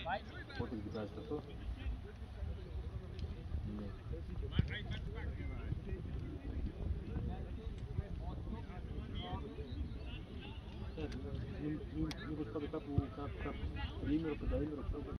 Πότε την κοιτάζετε αυτό? Ναι. Μήπως πάτε κάπου, τρίμηνο, πενταήμερο,